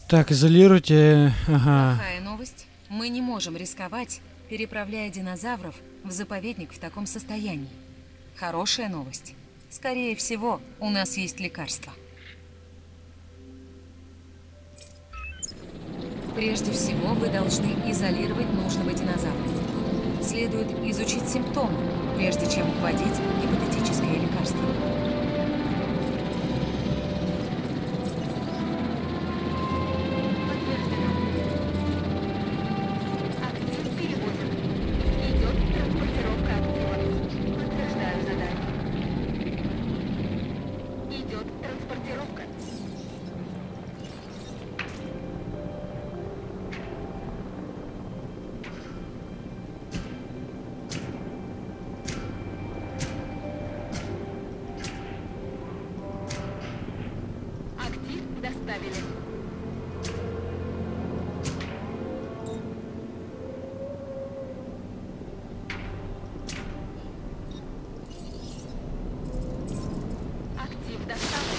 Так, изолируйте. Ага. Плохая новость. Мы не можем рисковать, переправляя динозавров в заповедник в таком состоянии. Хорошая новость. Скорее всего, у нас есть лекарство. Прежде всего, вы должны изолировать нужного динозавра. Следует изучить симптомы, прежде чем вводить гипотетическое лекарство. Доставили. Актив доставлен.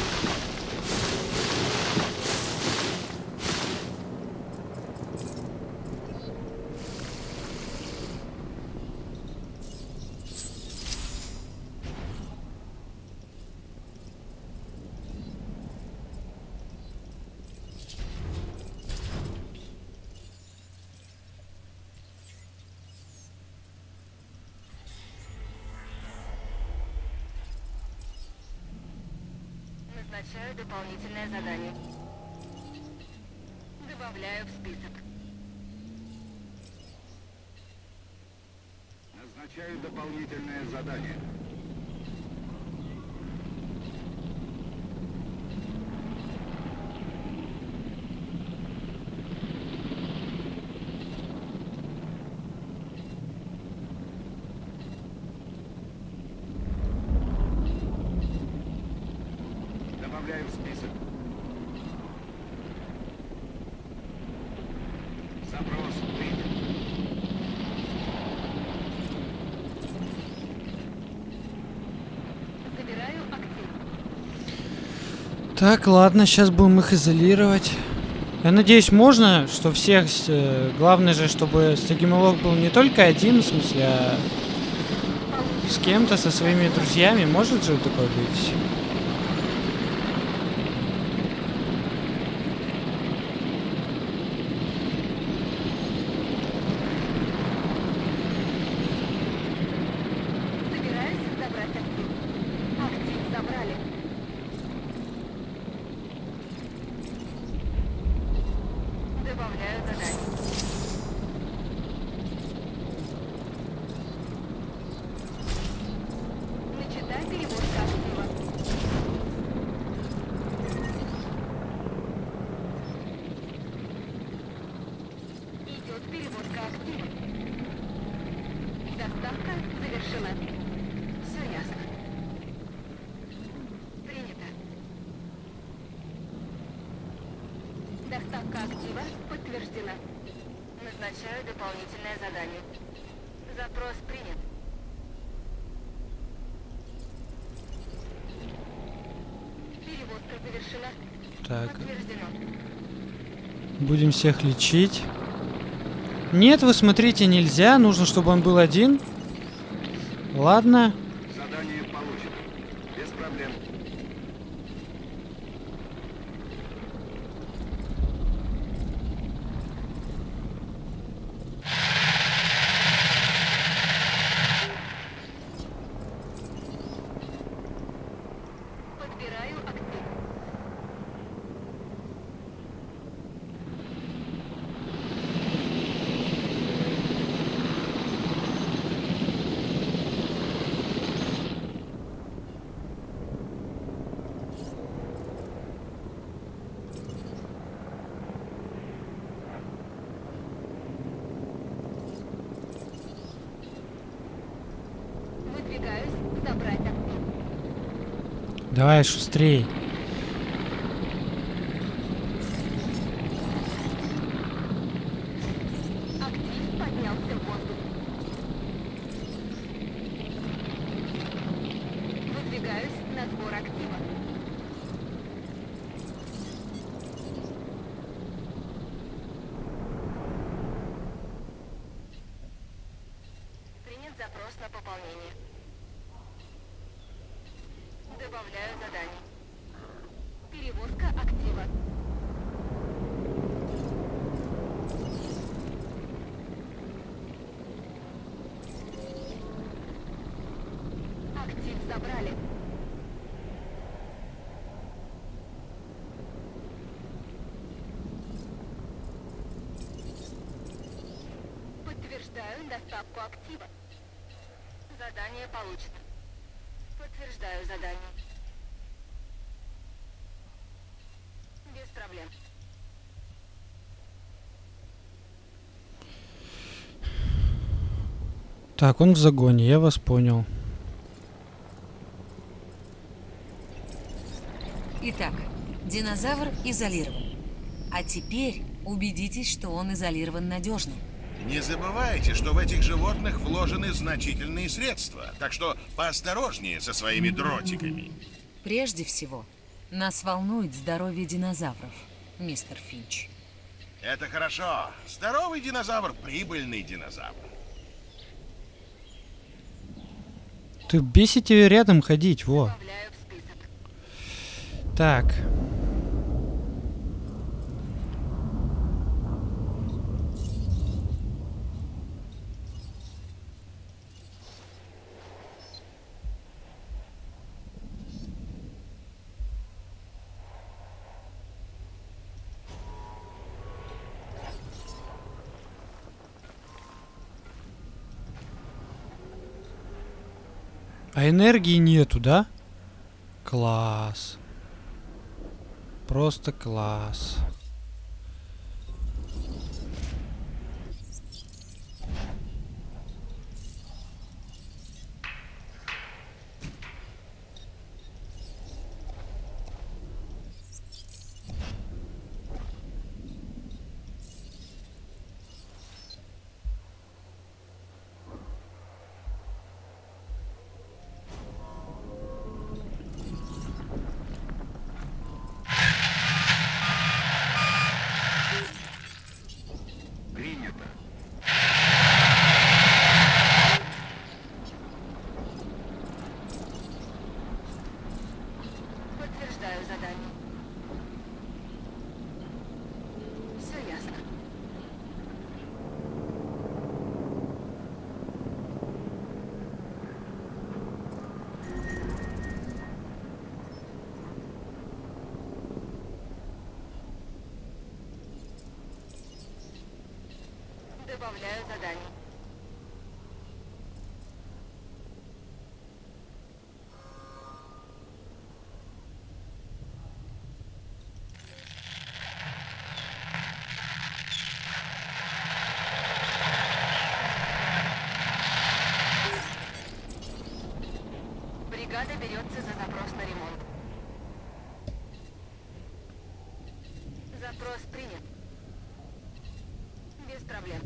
Назначаю дополнительное задание. Добавляю в список. Назначаю дополнительное задание. Добавляю в список. Запрос принят. Забираю актив. Так, ладно, сейчас будем их изолировать. Я надеюсь, можно, что всех... Главное же, чтобы стагимолог был не только один, в смысле, а с кем-то, со своими друзьями. Может же такое быть? Собираюсь забрать актив. Актив забрали. Добавляю задание. Начитай перевозка актива. Идет перевозка актива. Доставка завершена. Все ясно. Принято. Доставка актива подтверждена. Назначаю дополнительное задание. Запрос принят. Перевозка завершена. Так, Подтверждено. будем всех лечить. Нет, вы смотрите, нельзя. Нужно, чтобы он был один. Ладно. Задание получено. Без проблем. Подбираю актив. Выдвигаюсь забрать актив. Давай, шустрей. Актив поднялся в воздух. Выдвигаюсь на сбор актива. Принят запрос на пополнение. Добавляю задание. Перевозка актива. Актив забрали. Подтверждаю доставку актива. Задание получено. Подтверждаю задание. Без проблем. Так, он в загоне, я вас понял. Итак, динозавр изолирован. А теперь убедитесь, что он изолирован надежно. Не забывайте, что в этих животных вложены значительные средства, так что поосторожнее со своими дротиками. Прежде всего, нас волнует здоровье динозавров, мистер Финч. Это хорошо. Здоровый динозавр – прибыльный динозавр. Ты бесите рядом ходить, во. Добавляю в список. Так. А энергии нету, да? Класс. Просто класс. Принято. Подтверждаю задание. Все ясно. Добавляю задание. Бригада берется за запрос на ремонт. Запрос принят. Без проблем.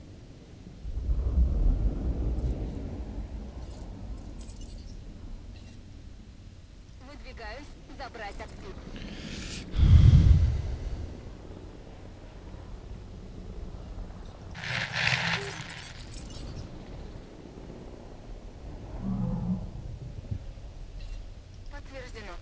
Выдвигаюсь забрать актив. Подтверждено.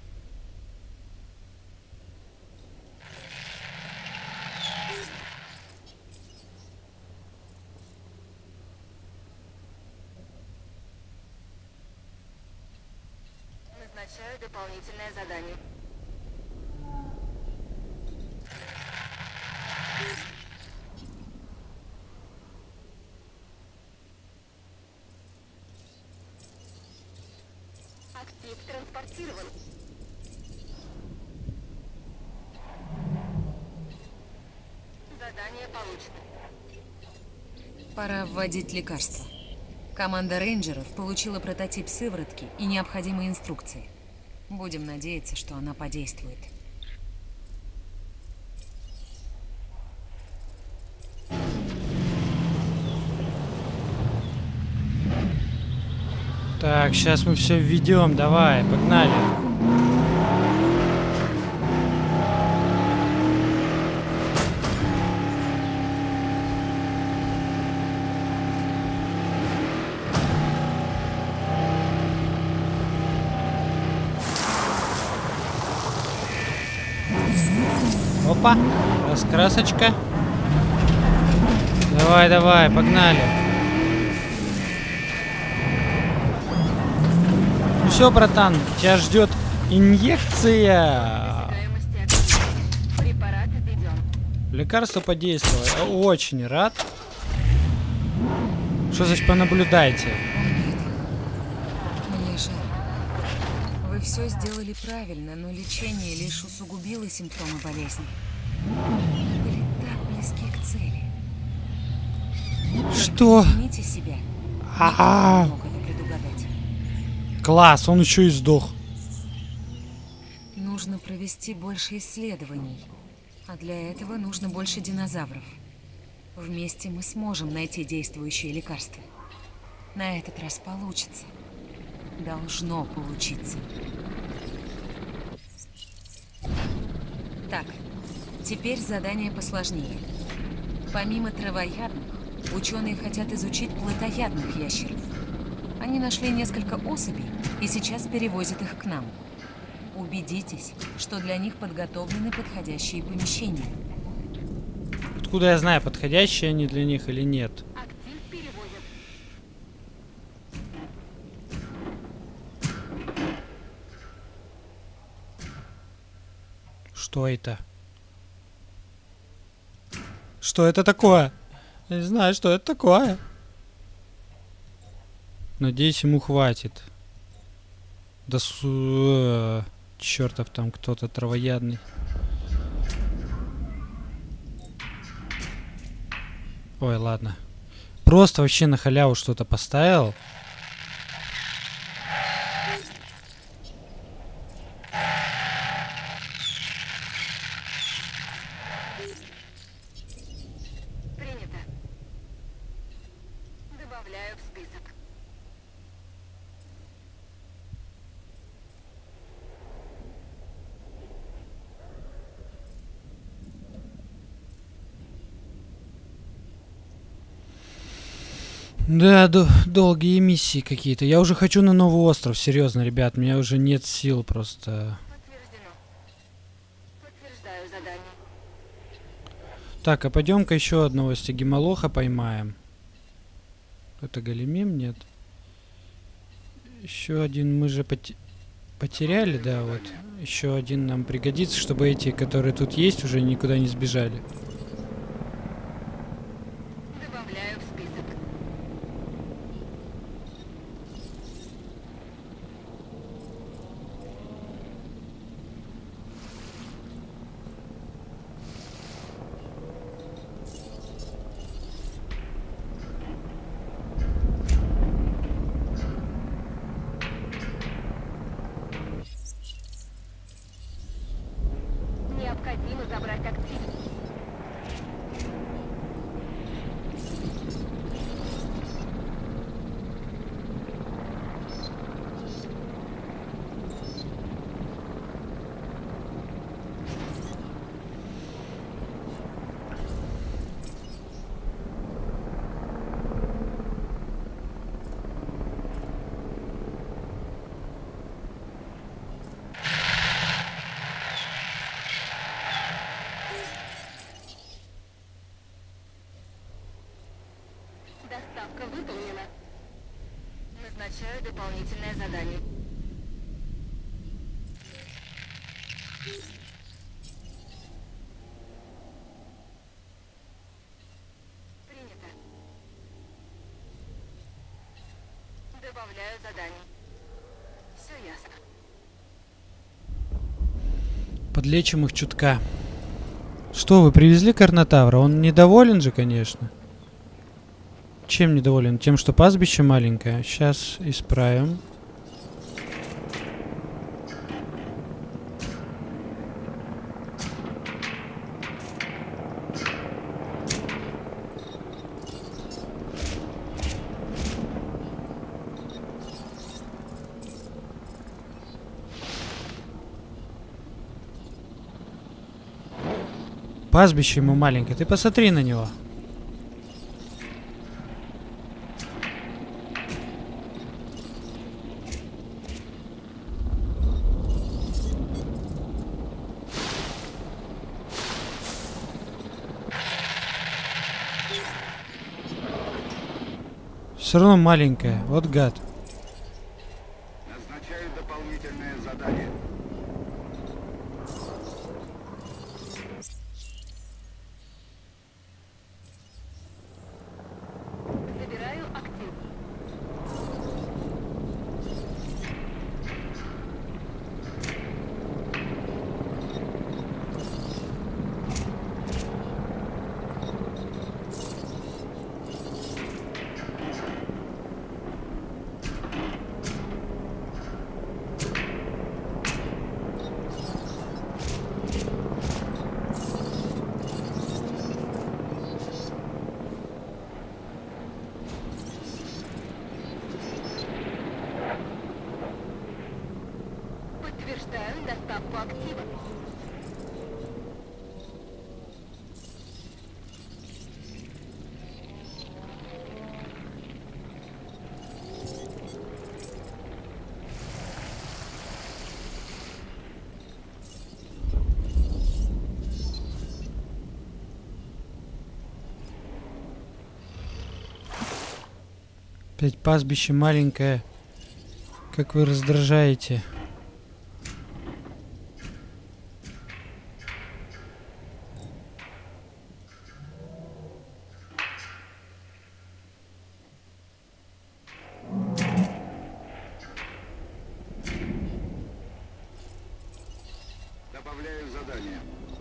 Назначаю дополнительное задание. Актив транспортирован. Задание получено. Пора вводить лекарства. Команда рейнджеров получила прототип сыворотки и необходимые инструкции. Будем надеяться, что она подействует. Так, сейчас мы все введем. Давай, погнали. Опа, раскрасочка. Давай, давай, погнали. Ну все, братан, тебя ждет инъекция. Препарат введен. Лекарство подействовало. Я очень рад. Что значит понаблюдайте? Мне жаль. Вы все сделали правильно, но лечение лишь усугубило симптомы болезни. Вы были так близки к цели. Что? Извините себя. А-а. Никто не мог это предугадать. Класс, он еще и сдох. Нужно провести больше исследований. А для этого нужно больше динозавров. Вместе мы сможем найти действующие лекарства. На этот раз получится. Должно получиться. Так, теперь задание посложнее. Помимо травоядных, ученые хотят изучить плотоядных ящеров. Они нашли несколько особей и сейчас перевозят их к нам. Убедитесь, что для них подготовлены подходящие помещения. Откуда я знаю, подходящие они для них или нет? Актив переводят. Что это? Что это такое? Я не знаю, что это такое. Надеюсь, ему хватит. Да чертов там кто-то травоядный. Ой, ладно. Просто вообще на халяву что-то поставил. Принято. Добавляю в список. Да, долгие миссии какие-то. Я уже хочу на новый остров, серьезно, ребят. У меня уже нет сил просто. Подтверждено. Подтверждаю задание. Так, а пойдем-ка еще одного стегимолоха поймаем. Это големим? Нет. Еще один мы же потеряли, да, вот. Еще один нам пригодится, чтобы эти, которые тут есть, уже никуда не сбежали. Добавляю в список. Необходимо забрать актив. Доставка выполнена. Назначаю дополнительное задание. Принято. Добавляю задание. Все ясно. Подлечим их чутка. Что, вы привезли Карнотавра? Он недоволен же, конечно. Чем недоволен? Тем, что пастбище маленькое. Сейчас исправим. Пастбище ему маленькое. Ты посмотри на него. все равно маленькая. Вот гад. Назначаю дополнительное задание. Забираю актив. Подтверждаю доставку актива. Опять пастбище маленькое. Как вы раздражаете. Добавляю задание.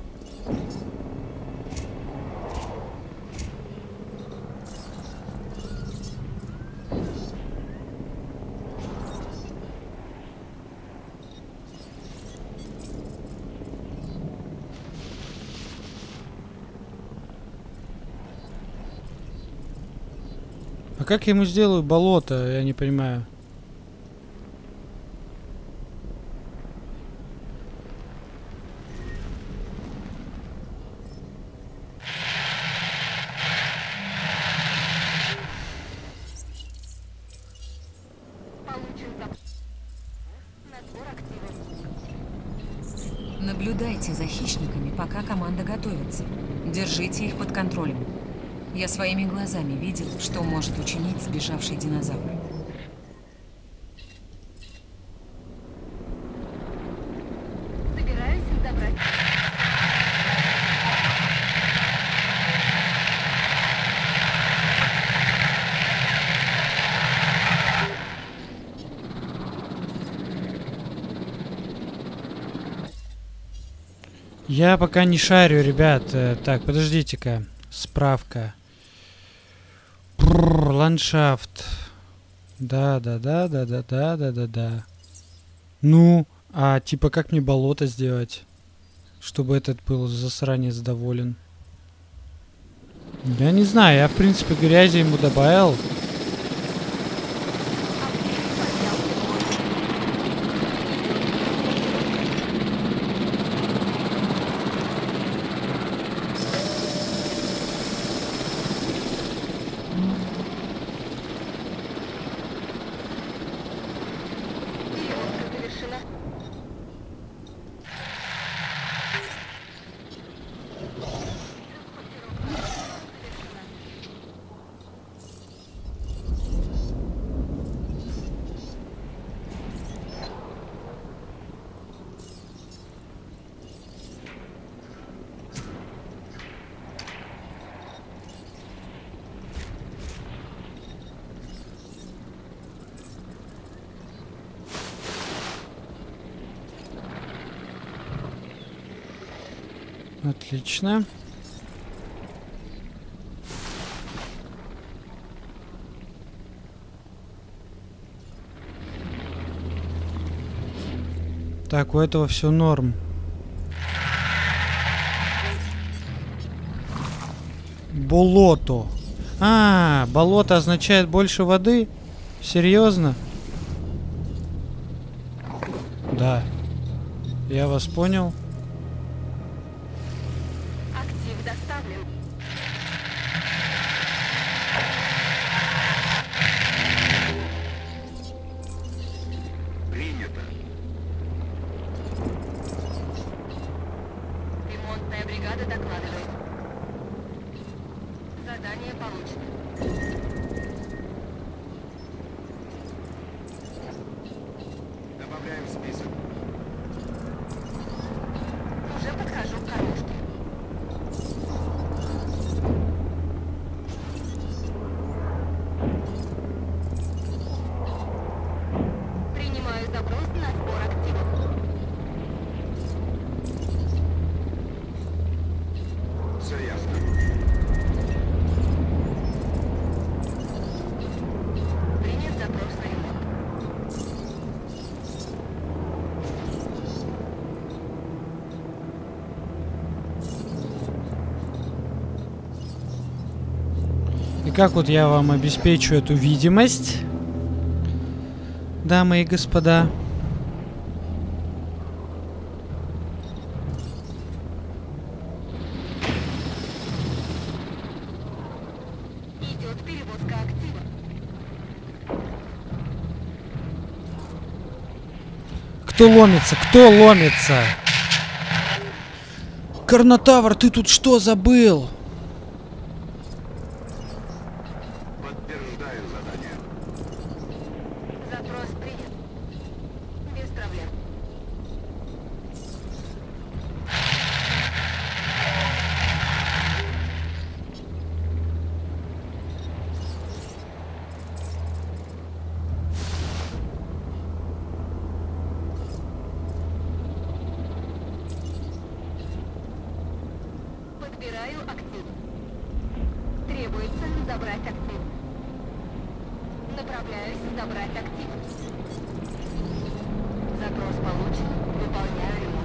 А как я ему сделаю болото? Я не понимаю. Получен запрос на сбор активов. Наблюдайте за хищниками, пока команда готовится. Держите их под контролем. Я своими глазами видел, что может учинить сбежавший динозавр. Собираюсь забрать. Я пока не шарю, ребят. Так, подождите-ка. Справка. Ландшафт. Да. Ну, а типа как мне болото сделать? Чтобы этот был засранец доволен. Я не знаю, я в принципе грязи ему добавил. Перевозка завершена. Отлично. Так, у этого все норм. Болото. А, болото означает больше воды? Серьезно? Да. Я вас понял. Актив доставлен. Принято. Ремонтная бригада докладывает. Задание получено. Запрос на сбор активов. Все ясно. Принят запрос на ремонт. И как вот я вам обеспечу эту видимость, дамы и господа? Идет перевозка актива. Кто ломится? Кто ломится? Карнотавр, ты тут что забыл? Подтверждаю задание. Запрос принят. Без проблем. Подбираю актив. Требуется забрать актив. Направляюсь забрать актив. Запрос получен. Выполняю ремонт.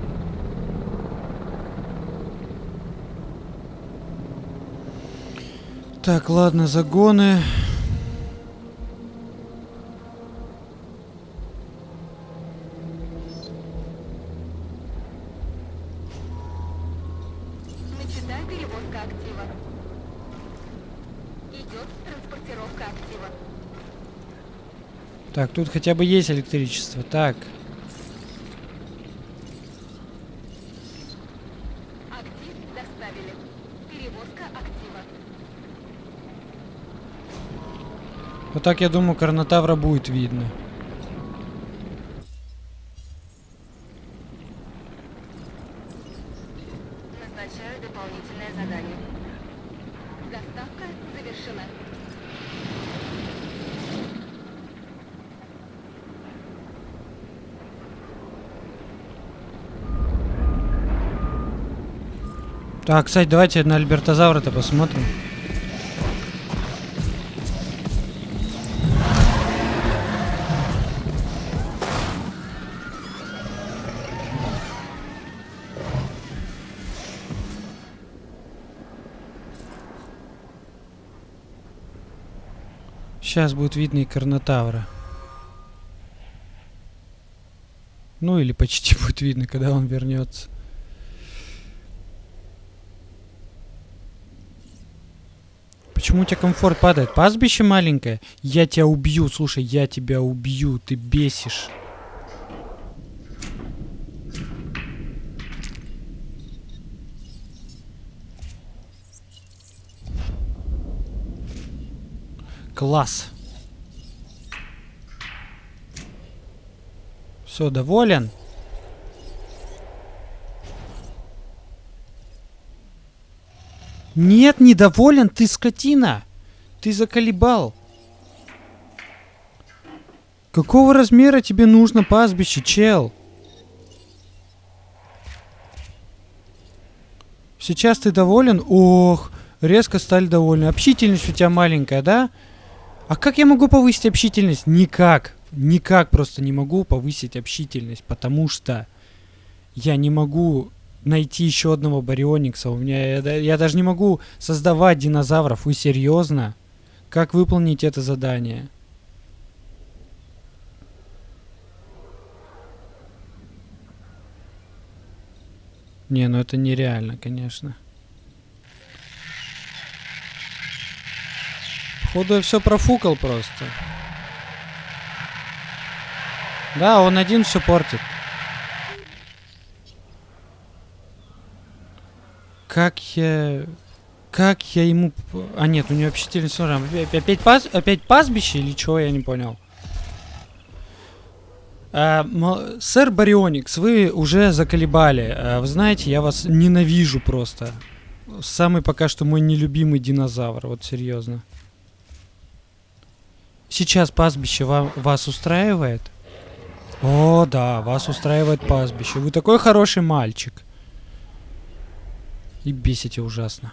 Так, ладно, загоны. Начата перевозка актива. Идет транспортировка актива. Так, тут хотя бы есть электричество. Так. Актив доставили. Перевозка актива. Вот так, я думаю, Карнотавра будет видно. Назначаю дополнительное задание. Доставка завершена. Так, кстати, давайте на Альбертозавра-то посмотрим. Сейчас будет видно и Карнотавра. Ну или почти будет видно, когда он вернется. Почему у тебя комфорт падает? Пастбище маленькое? Я тебя убью, слушай, я тебя убью, ты бесишь. Класс. Все, доволен? Нет, недоволен, ты скотина. Ты заколебал. Какого размера тебе нужно пастбище, чел? Сейчас ты доволен? Ох, резко стали довольны. Общительность у тебя маленькая, да? А как я могу повысить общительность? Никак. Никак просто не могу повысить общительность, потому что я не могу найти еще одного барионикса. У меня я даже не могу создавать динозавров. Вы серьезно? Как выполнить это задание? Не, ну это нереально, конечно. Походу я все профукал просто. Да, он один все портит. Как я ему... А нет, у него общительность... Опять пастбище или чего, я не понял. Сэр Барионикс, вы уже заколебали. Вы знаете, я вас ненавижу просто. Самый пока что мой нелюбимый динозавр, вот серьезно. Сейчас пастбище вас устраивает? О, да, вас устраивает пастбище. Вы такой хороший мальчик. И бесите ужасно.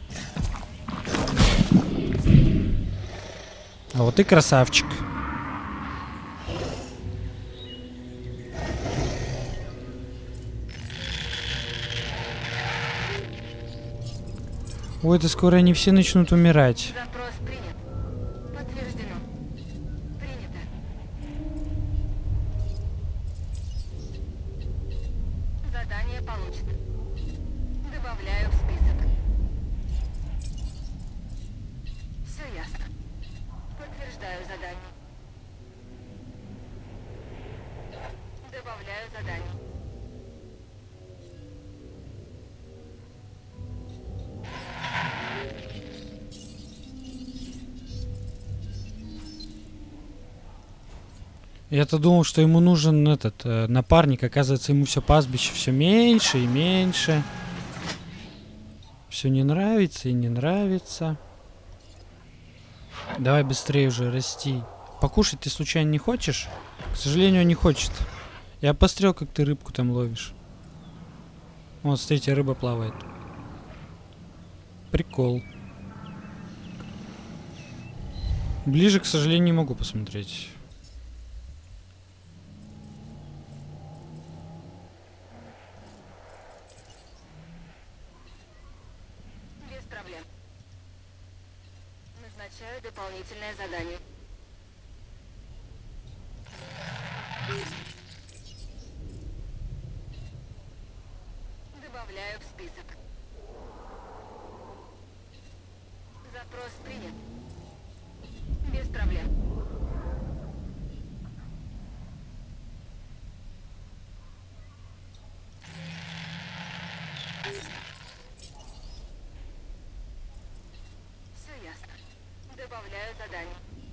А вот и красавчик. Ой, это скоро они все начнут умирать. Запрос принят. Подтверждено. Принято. Задание получено. Добавляю в список. Все ясно. Подтверждаю задание. Добавляю задание. Я-то думал, что ему нужен этот напарник. Оказывается, ему все пастбище все меньше и меньше. Все не нравится и не нравится. Давай быстрее уже расти. Покушать ты случайно не хочешь? К сожалению, он не хочет. Я посмотрел, как ты рыбку там ловишь. Вот, смотрите, рыба плавает. Прикол. Ближе, к сожалению, не могу посмотреть. Без проблем. Назначаю дополнительное задание. Добавляю в список. Запрос принят. Без проблем. Все ясно. Добавляю задание.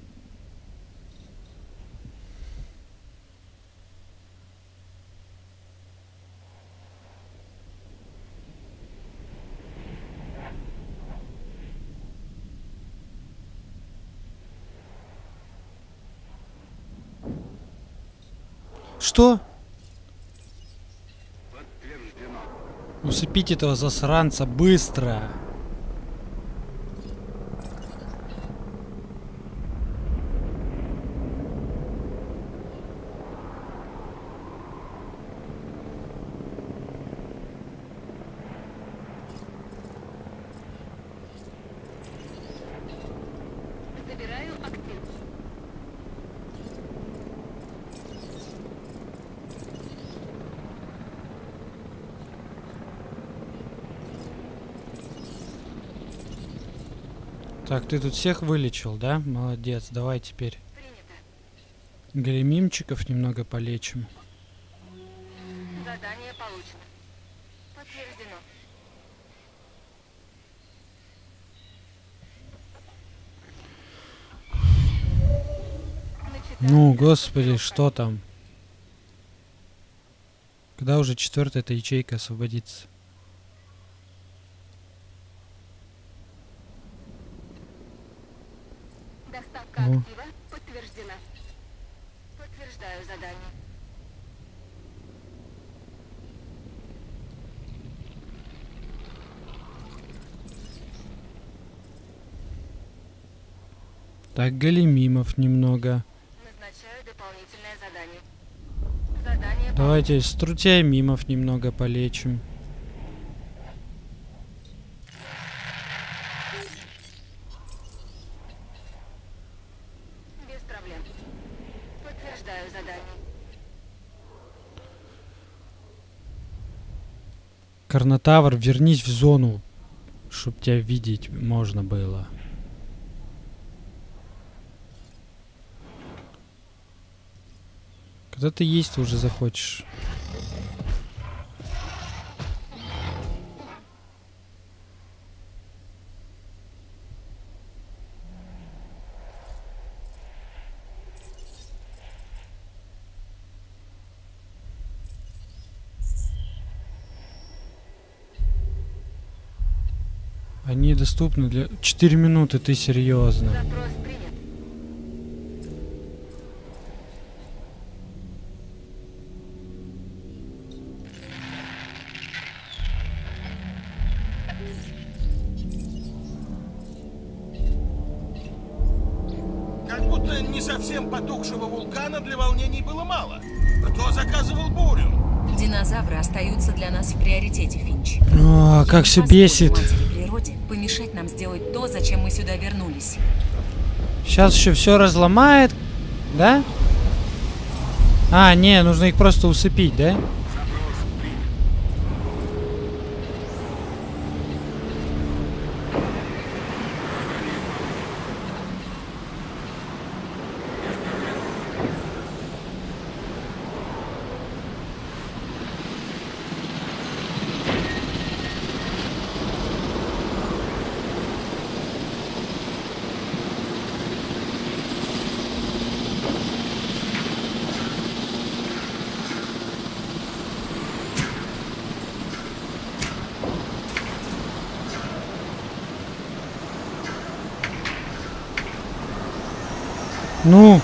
Что? Усыпить этого засранца быстро. Забираю актив. Так, ты тут всех вылечил, да? Молодец, давай теперь Принято. големимчиков немного полечим. Задание получено. Подтверждено. Начитаю. Ну, господи, что там? Когда уже 4-я эта ячейка освободится? Доставка Ну. актива подтверждена. Подтверждаю задание. Так, големимов немного. Назначаю дополнительное задание. Задание Давайте струтиамимов немного полечим. без проблем. Подтверждаю задание. Карнотавр, вернись в зону, чтоб тебя видеть можно было. Когда ты есть уже захочешь. Они доступны для... 4 минуты, ты серьезно? Запрос принят. будто не совсем потухшего вулкана для волнений было мало. Кто заказывал бурю? Динозавры остаются для нас в приоритете, Финч. О, как все бесит. Матери природе помешать нам сделать то, зачем мы сюда вернулись. Сейчас еще все разломает, да? А, не, нужно их просто усыпить, да? Ну.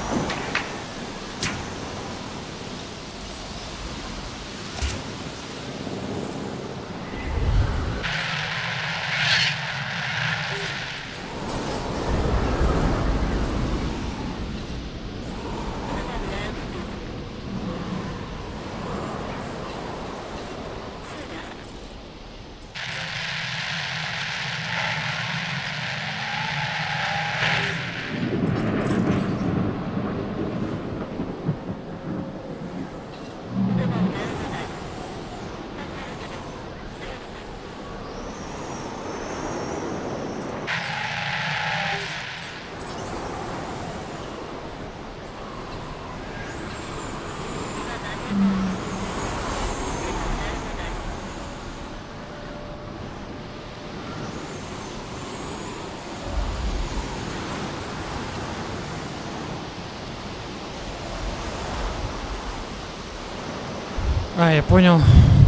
А, я понял.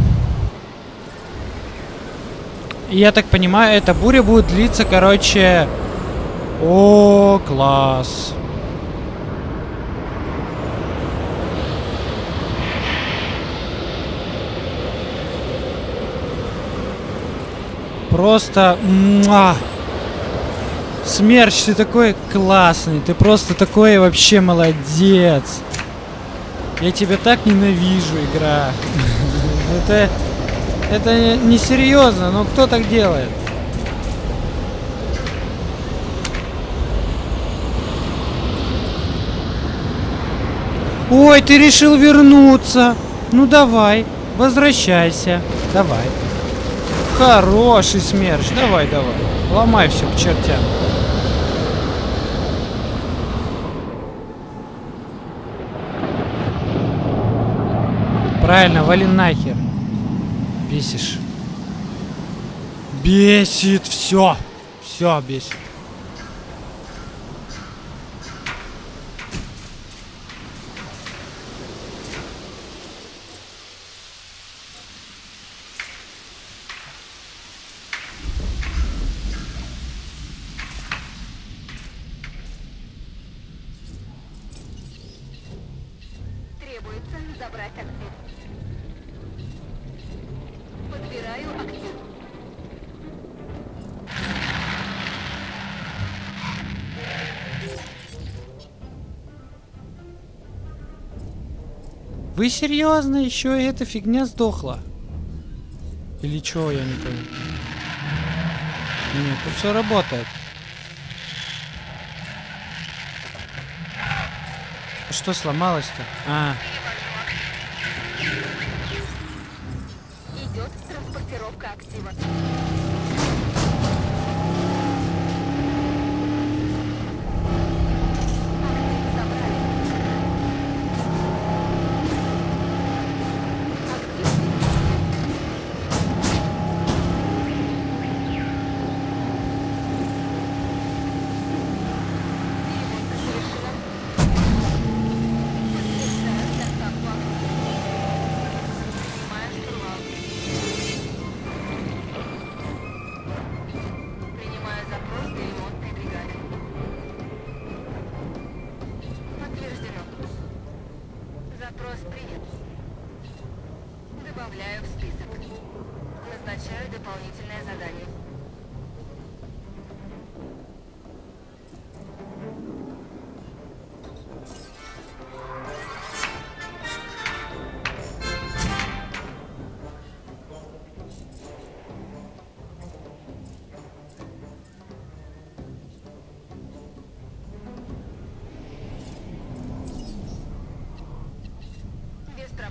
Я так понимаю, эта буря будет длиться, короче... О, класс. Просто... Смерч, ты такой классный. Ты просто такой вообще молодец. Я тебя так ненавижу, игра. Это несерьезно, но кто так делает? Ой, ты решил вернуться. Ну давай, возвращайся. Давай. Хороший смерч. Давай, давай. Ломай все к чертям. Правильно, вали нахер. Бесишь. Бесит. Все. Все бесит. Требуется забрать актив. Подбираю актив. Вы серьезно? Еще и эта фигня сдохла? Или чего, я не понял. Нет, тут все работает. Что сломалось-то? А. Идет транспортировка актива. Актив забрали. Актив. Перевозка совершена. Подтверждаю доставку актива. Принимаю штурвал. Принимаю запрос для ремонтной бригады. Подтверждено. Запрос принят. Добавляю в список. Назначаю дополнительное задание.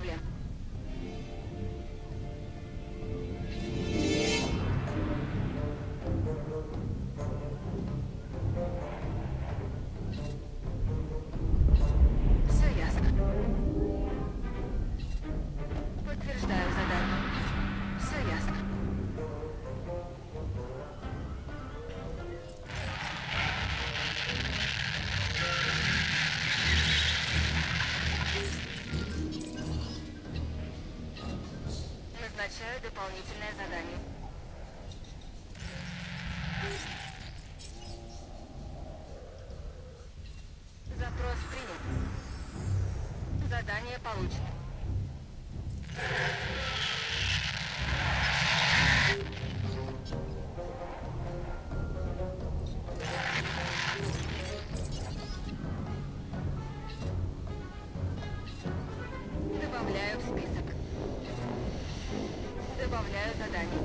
проблем. Все ясно. Подтверждаю задание. Все ясно. Назначаю дополнительное задание. Запрос принят. Задание получено. Добавляю в список. Добавляю задание.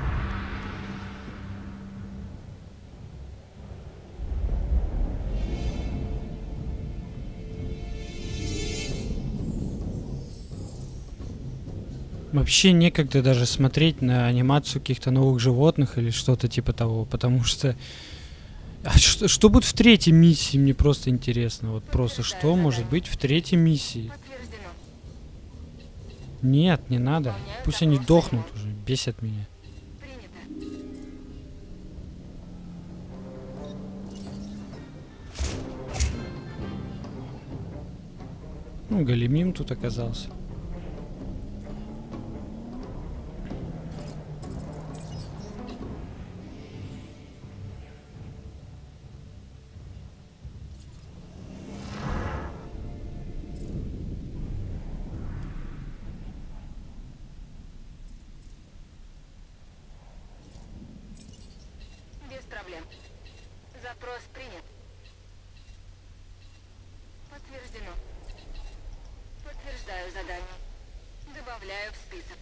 Вообще некогда даже смотреть на анимацию каких-то новых животных или что-то типа того, потому что... А что будет в третьей миссии, мне просто интересно. Вот просто что может быть в третьей миссии? Подтверждено. Нет, не надо. Пусть они дохнут уже, бесят меня. Принято. Ну, Галимим тут оказался. Без проблем. Запрос принят. Подтверждено. Подтверждаю задание. Добавляю в список.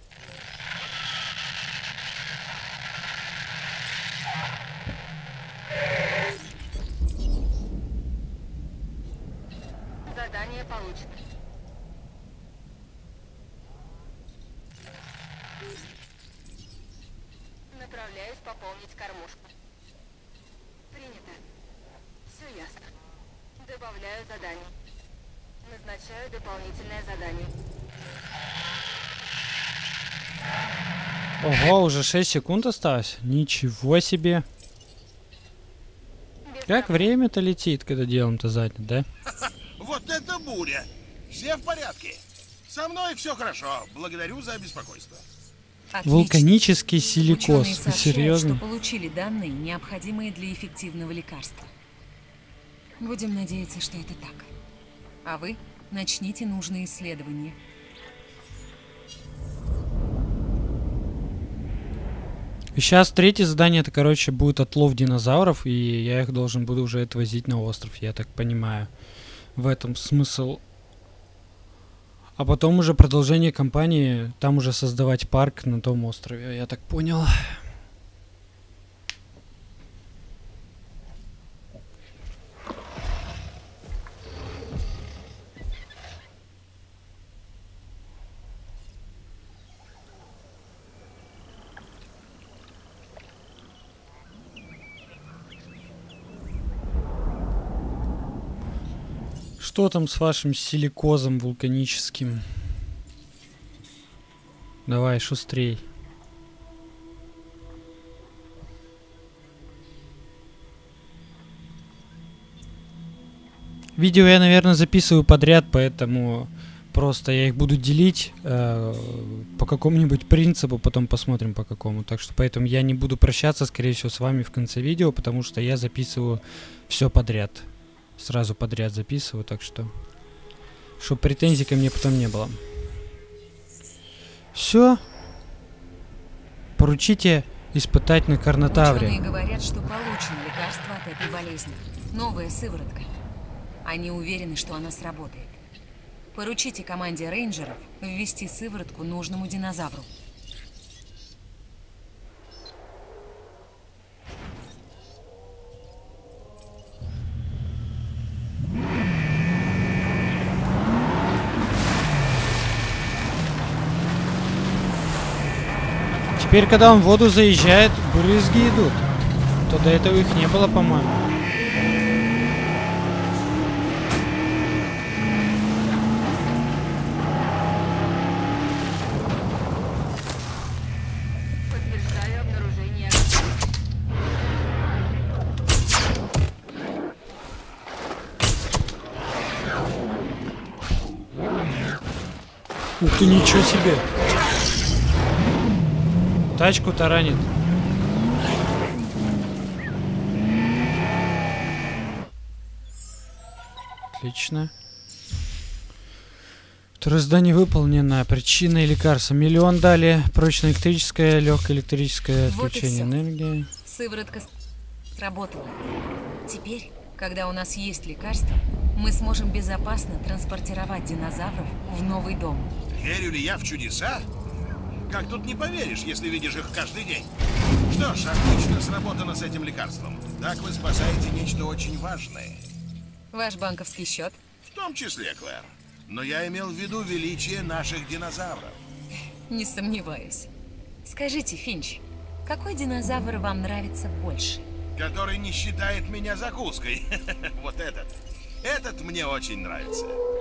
Задание получено. Направляюсь пополнить кормушку. Принято. Все ясно. Добавляю задание. Назначаю дополнительное задание. Ого, уже 6 секунд осталось? Ничего себе. Без Как проблем. время-то летит, когда делом-то занят, да? Вот это буря! Все в порядке. Со мной все хорошо. Благодарю за беспокойство. Отлично. Вулканический Ученые силикоз. Вы сообщают, серьезно? что получили данные, необходимые для эффективного лекарства. Будем надеяться, что это так. А вы начните нужные исследования. Сейчас третье задание, это, короче, будет отлов динозавров, и я их должен буду уже отвозить на остров, я так понимаю. В этом смысл. А потом уже продолжение кампании, там уже создавать парк на том острове, я так понял. Что там с вашим силикозом вулканическим? Давай, шустрей. Видео я, наверное, записываю подряд, поэтому просто я их буду делить по какому-нибудь принципу, потом посмотрим по какому. Так что поэтому я не буду прощаться, скорее всего, с вами в конце видео, потому что я записываю все подряд. Сразу подряд записываю, так что... Чтоб претензий ко мне потом не было. Все. Поручите испытать на Карнотавре. Ученые говорят, что получено лекарство от этой болезни. Новая сыворотка. Они уверены, что она сработает. Поручите команде рейнджеров ввести сыворотку нужному динозавру. теперь, когда он в воду заезжает, брызги идут. То до этого их не было, по-моему. Подтверждаю обнаружение. Ух ты, ничего себе. Тачку таранит. Отлично. Второе задание выполнено. Причина и лекарство. 1 000 000 дали. Прочное электрическое, легкое электрическое Вот и отключение всё. энергии. Сыворотка сработала. Теперь, когда у нас есть лекарство, мы сможем безопасно транспортировать динозавров в новый дом. Верю ли я в чудеса? Как тут не поверишь, если видишь их каждый день? Что ж, отлично сработано с этим лекарством. Так вы спасаете нечто очень важное. Ваш банковский счет? В том числе, Клэр. Но я имел в виду величие наших динозавров. Не сомневаюсь. Скажите, Финч, какой динозавр вам нравится больше? Который не считает меня закуской. Вот этот. Этот мне очень нравится.